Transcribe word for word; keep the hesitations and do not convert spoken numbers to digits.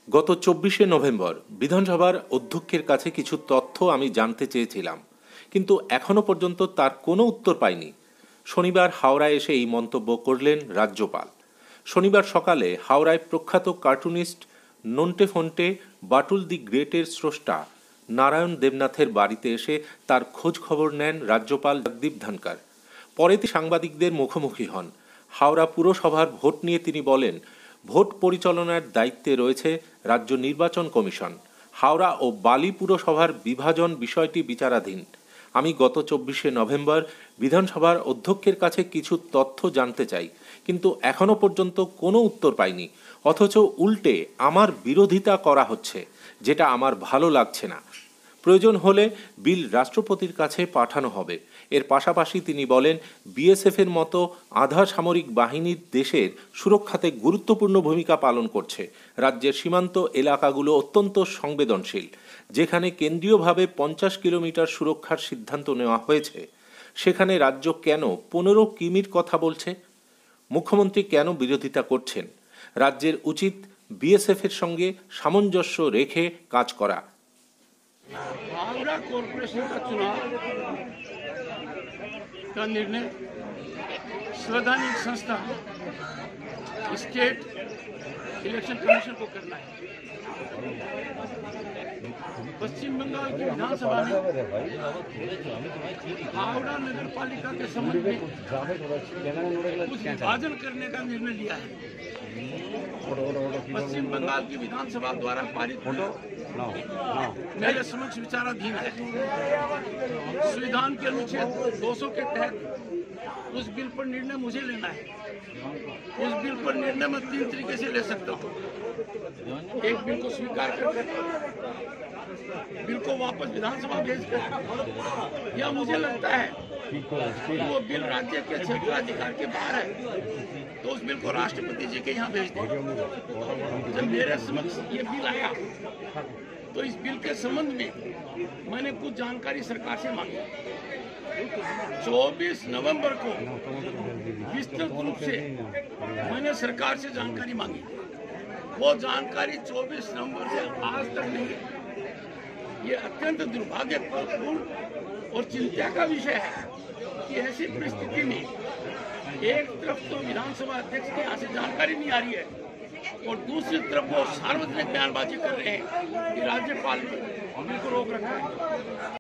গত চব্বিশে নভেম্বর বিধানসভার অধ্যক্ষের কাছে কিছু তথ্য আমি জানতে চেয়েছিলাম, কিন্তু এখনো পর্যন্ত তার কোনো উত্তর পাইনি। শনিবার হাওড়ায় এসে এই মন্তব্য করলেন রাজ্যপাল। শনিবার সকালে হাওড়ায় প্রখ্যাত কার্টুনিস্ট নন্টে ফন্টে বাটুল দি গ্রেটের স্রষ্টা নারায়ণ দেবনাথের বাড়িতে এসে তার খোঁজ খবর নেন রাজ্যপাল জগদীপ ধনকর। পরে তিনি সাংবাদিকদের মুখোমুখি হন। হাওড়া পুরসভার ভোট নিয়ে তিনি বলেন, ভোট পরিচালনার দায়িত্বে রয়েছে রাজ্য নির্বাচন কমিশন। হাওড়া ও বালি পুরসভার বিভাজন বিষয়টি বিচারাধীন। আমি গত চব্বিশে নভেম্বর বিধানসভার অধ্যক্ষের কাছে কিছু তথ্য জানতে চাই, কিন্তু এখনো পর্যন্ত কোনো উত্তর পাইনি। অথচ উল্টে আমার বিরোধিতা করা হচ্ছে, যেটা আমার ভালো লাগছে না। প্রয়োজন হলে বিল রাষ্ট্রপতির কাছে পাঠানো হবে। এর পাশাপাশি তিনি বলেন, বিএসএফের মতো আধা সামরিক বাহিনীর দেশের সুরক্ষাতে গুরুত্বপূর্ণ ভূমিকা পালন করছে। রাজ্যের সীমান্ত এলাকাগুলো অত্যন্ত সংবেদনশীল, যেখানে কেন্দ্রীয়ভাবে পঞ্চাশ কিলোমিটার সুরক্ষার সিদ্ধান্ত নেওয়া হয়েছে। সেখানে রাজ্য কেন পনেরো কিমির কথা বলছে? মুখ্যমন্ত্রী কেন বিরোধিতা করছেন? রাজ্যের উচিত বিএসএফের সঙ্গে সামঞ্জস্য রেখে কাজ করা। हावड़ा कॉरपोरेशन का चुनाव का निर्णय संवैधानिक संस्था स्टेट इलेक्शन कमीशन को करना है। पश्चिम बंगाल की विधानसभा ने हावड़ा नगर पालिका के संबंध में कुछ विभाजन करने का निर्णय लिया है। पश्चिम बंगाल की विधानसभा द्वारा पारित मेरे समक्ष विचाराधीन है। संविधान के अनुच्छेद दो सौ के तहत उस बिल पर निर्णय मुझे लेना है। उस बिल पर निर्णय मैं तीन तरीके से ले सकता हूँ। एक, बिल को स्वीकार करके बिल को वापस विधानसभा भेजकर, या मुझे लगता है कि वो बिल राज्य के क्षेत्राधिकार के बाहर है तो उस बिल को राष्ट्रपति जी के यहाँ भेज दें। जब मेरे समक्ष ये बिल आया तो इस बिल के संबंध में मैंने कुछ जानकारी सरकार से मांगी। चौबीस नवंबर को विस्तृत रूप से मैंने सरकार से जानकारी मांगी। वो जानकारी चौबीस नवंबर से आज तक नहीं है। ये अत्यंत दुर्भाग्यपूर्ण और चिंता का विषय है कि ऐसी परिस्थिति में एक तरफ तो विधानसभा अध्यक्ष के यहाँ से जानकारी नहीं आ रही है और दूसरी तरफ वो सार्वजनिक बयानबाजी कर रहे हैं कि राज्यपाल ने बिल को रोक रखा है।